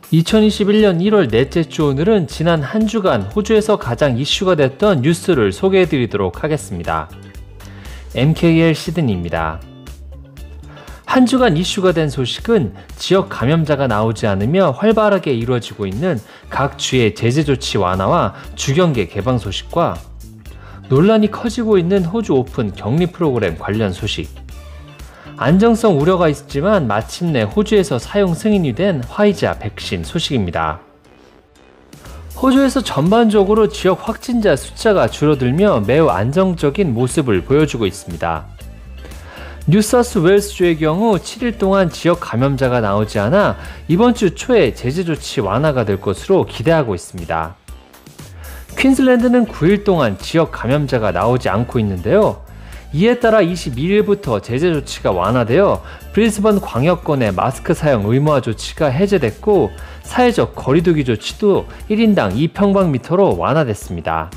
2021년 1월 넷째 주 오늘은 지난 한 주간 호주에서 가장 이슈가 됐던 뉴스를 소개해드리도록 하겠습니다. MKL 시드니입니다. 한 주간 이슈가 된 소식은 지역 감염자가 나오지 않으며 활발하게 이루어지고 있는 각 주의 제재 조치 완화와 주경계 개방 소식과 논란이 커지고 있는 호주 오픈 격리 프로그램 관련 소식, 안정성 우려가 있지만 마침내 호주에서 사용 승인이 된 화이자 백신 소식입니다. 호주에서 전반적으로 지역 확진자 숫자가 줄어들며 매우 안정적인 모습을 보여주고 있습니다. 뉴사우스웨일스주의 경우 7일 동안 지역 감염자가 나오지 않아 이번 주 초에 제재 조치 완화가 될 것으로 기대하고 있습니다. 퀸즐랜드는 9일 동안 지역 감염자가 나오지 않고 있는데요. 이에 따라 22일부터 제재 조치가 완화되어 브리즈번 광역권의 마스크 사용 의무화 조치가 해제됐고 사회적 거리두기 조치도 1인당 2평방미터로 완화됐습니다.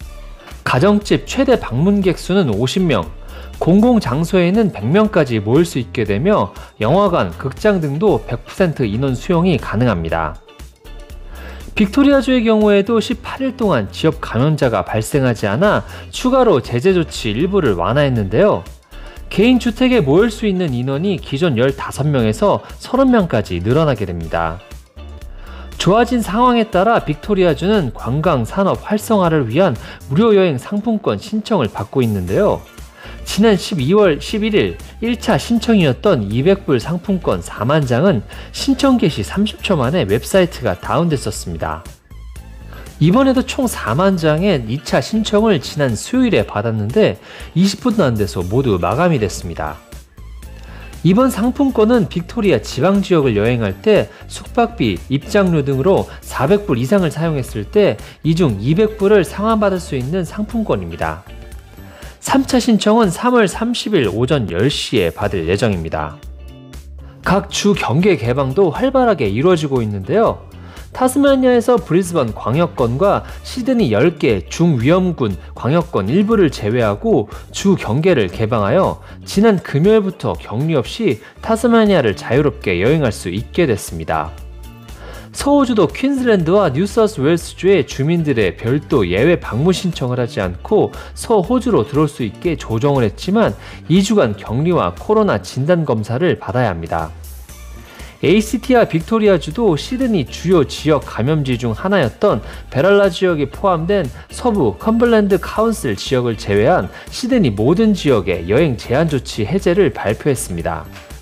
가정집 최대 방문객 수는 50명, 공공장소에는 100명까지 모일 수 있게 되며 영화관, 극장 등도 100% 인원 수용이 가능합니다. 빅토리아주의 경우에도 18일 동안 지역 감염자가 발생하지 않아 추가로 제재 조치 일부를 완화했는데요. 개인 주택에 모일 수 있는 인원이 기존 15명에서 30명까지 늘어나게 됩니다. 좋아진 상황에 따라 빅토리아주는 관광 산업 활성화를 위한 무료 여행 상품권 신청을 받고 있는데요. 지난 12월 11일 1차 신청이었던 200불 상품권 4만 장은 신청 개시 30초 만에 웹사이트가 다운됐었습니다. 이번에도 총 4만 장의 2차 신청을 지난 수요일에 받았는데 20분도 안 돼서 모두 마감이 됐습니다. 이번 상품권은 빅토리아 지방지역을 여행할 때 숙박비, 입장료 등으로 400불 이상을 사용했을 때 이 중 200불을 상환받을 수 있는 상품권입니다. 3차 신청은 3월 30일 오전 10시에 받을 예정입니다. 각 주 경계 개방도 활발하게 이루어지고 있는데요. 타스마니아에서 브리즈번 광역권과 시드니 10개 중위험군 광역권 일부를 제외하고 주 경계를 개방하여 지난 금요일부터 격리 없이 타스마니아를 자유롭게 여행할 수 있게 됐습니다. 서호주도 퀸즐랜드와 뉴사우스웨일스주의 주민들의 별도 예외 방문 신청을 하지 않고 서호주로 들어올 수 있게 조정을 했지만 2주간 격리와 코로나 진단검사를 받아야 합니다. ACT와 빅토리아주도 시드니 주요 지역 감염지 중 하나였던 베랄라 지역이 포함된 서부 컴블랜드 카운슬 지역을 제외한 시드니 모든 지역의 여행 제한 조치 해제를 발표했습니다.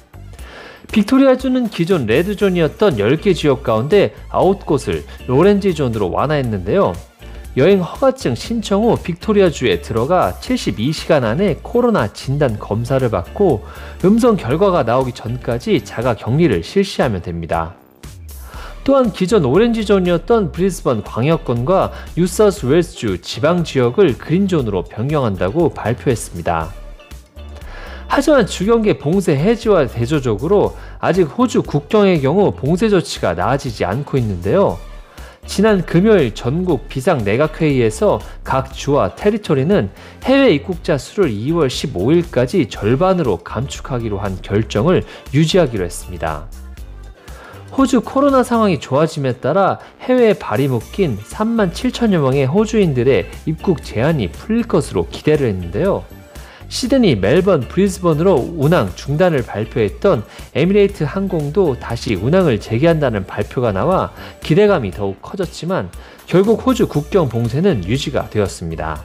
빅토리아주는 기존 레드존이었던 10개 지역 가운데 9곳을 오렌지존으로 완화했는데요. 여행 허가증 신청 후 빅토리아주에 들어가 72시간 안에 코로나 진단 검사를 받고 음성 결과가 나오기 전까지 자가 격리를 실시하면 됩니다. 또한 기존 오렌지존이었던 브리즈번 광역권과 뉴사우스웨일스주 지방지역을 그린존으로 변경한다고 발표했습니다. 하지만 주경계 봉쇄 해지와 대조적으로 아직 호주 국경의 경우 봉쇄 조치가 나아지지 않고 있는데요. 지난 금요일 전국 비상내각회의에서 각 주와 테리토리는 해외 입국자 수를 2월 15일까지 절반으로 감축하기로 한 결정을 유지하기로 했습니다. 호주 코로나 상황이 좋아짐에 따라 해외에 발이 묶인 3만 7천여 명의 호주인들의 입국 제한이 풀릴 것으로 기대를 했는데요. 시드니, 멜번, 브리즈번으로 운항 중단을 발표했던 에미레이트 항공도 다시 운항을 재개한다는 발표가 나와 기대감이 더욱 커졌지만 결국 호주 국경 봉쇄는 유지가 되었습니다.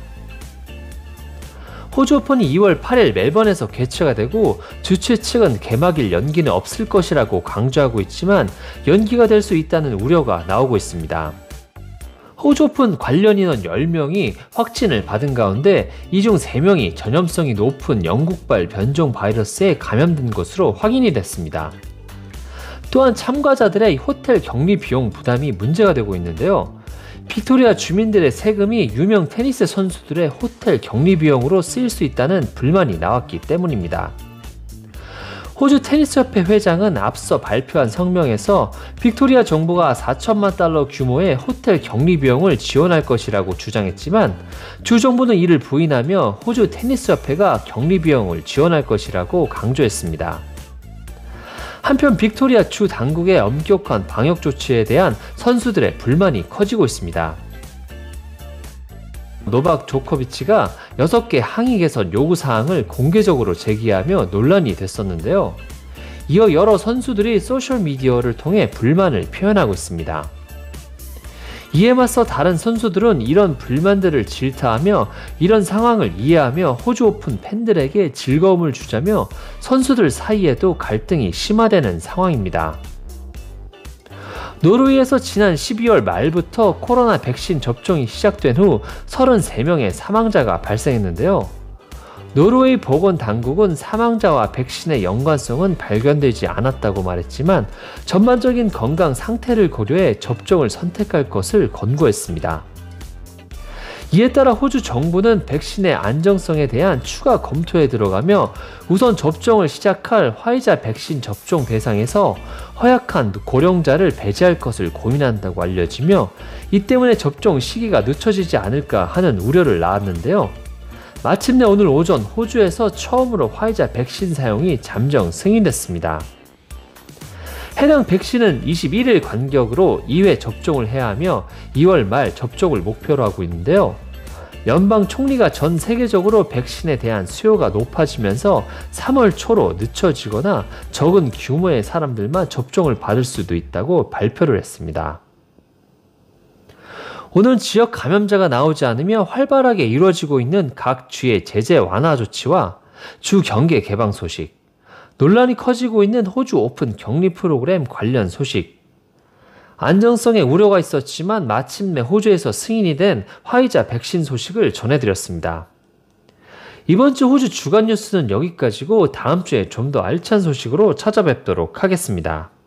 호주 오픈이 2월 8일 멜번에서 개최가 되고 주최 측은 개막일 연기는 없을 것이라고 강조하고 있지만 연기가 될 수 있다는 우려가 나오고 있습니다. 호주 오픈 관련 인원 10명이 확진을 받은 가운데 이 중 3명이 전염성이 높은 영국발 변종 바이러스에 감염된 것으로 확인이 됐습니다. 또한 참가자들의 호텔 격리 비용 부담이 문제가 되고 있는데요. 빅토리아 주민들의 세금이 유명 테니스 선수들의 호텔 격리 비용으로 쓰일 수 있다는 불만이 나왔기 때문입니다. 호주 테니스협회 회장은 앞서 발표한 성명에서 빅토리아 정부가 4천만 달러 규모의 호텔 격리 비용을 지원할 것이라고 주장했지만 주 정부는 이를 부인하며 호주 테니스협회가 격리 비용을 지원할 것이라고 강조했습니다. 한편 빅토리아 주 당국의 엄격한 방역 조치에 대한 선수들의 불만이 커지고 있습니다. 노박 조코비치가 6개 항의 개선 요구사항을 공개적으로 제기하며 논란이 됐었는데요. 이어 여러 선수들이 소셜미디어를 통해 불만을 표현하고 있습니다. 이에 맞서 다른 선수들은 이런 불만들을 질타하며 이런 상황을 이해하며 호주 오픈 팬들에게 즐거움을 주자며 선수들 사이에도 갈등이 심화되는 상황입니다. 노르웨이에서 지난 12월 말부터 코로나 백신 접종이 시작된 후 33명의 사망자가 발생했는데요. 노르웨이 보건당국은 사망자와 백신의 연관성은 발견되지 않았다고 말했지만 전반적인 건강 상태를 고려해 접종을 선택할 것을 권고했습니다. 이에 따라 호주 정부는 백신의 안정성에 대한 추가 검토에 들어가며 우선 접종을 시작할 화이자 백신 접종 대상에서 허약한 고령자를 배제할 것을 고민한다고 알려지며 이 때문에 접종 시기가 늦춰지지 않을까 하는 우려를 낳았는데요. 마침내 오늘 오전 호주에서 처음으로 화이자 백신 사용이 잠정 승인됐습니다. 해당 백신은 21일 간격으로 2회 접종을 해야 하며 2월 말 접종을 목표로 하고 있는데요. 연방 총리가 전 세계적으로 백신에 대한 수요가 높아지면서 3월 초로 늦춰지거나 적은 규모의 사람들만 접종을 받을 수도 있다고 발표를 했습니다. 오늘 지역 감염자가 나오지 않으며 활발하게 이루어지고 있는 각 주의 제재 완화 조치와 주 경기 개방 소식, 논란이 커지고 있는 호주 오픈 격리 프로그램 관련 소식, 안정성에 우려가 있었지만 마침내 호주에서 승인이 된 화이자 백신 소식을 전해드렸습니다. 이번 주 호주 주간 뉴스는 여기까지고 다음 주에 좀 더 알찬 소식으로 찾아뵙도록 하겠습니다.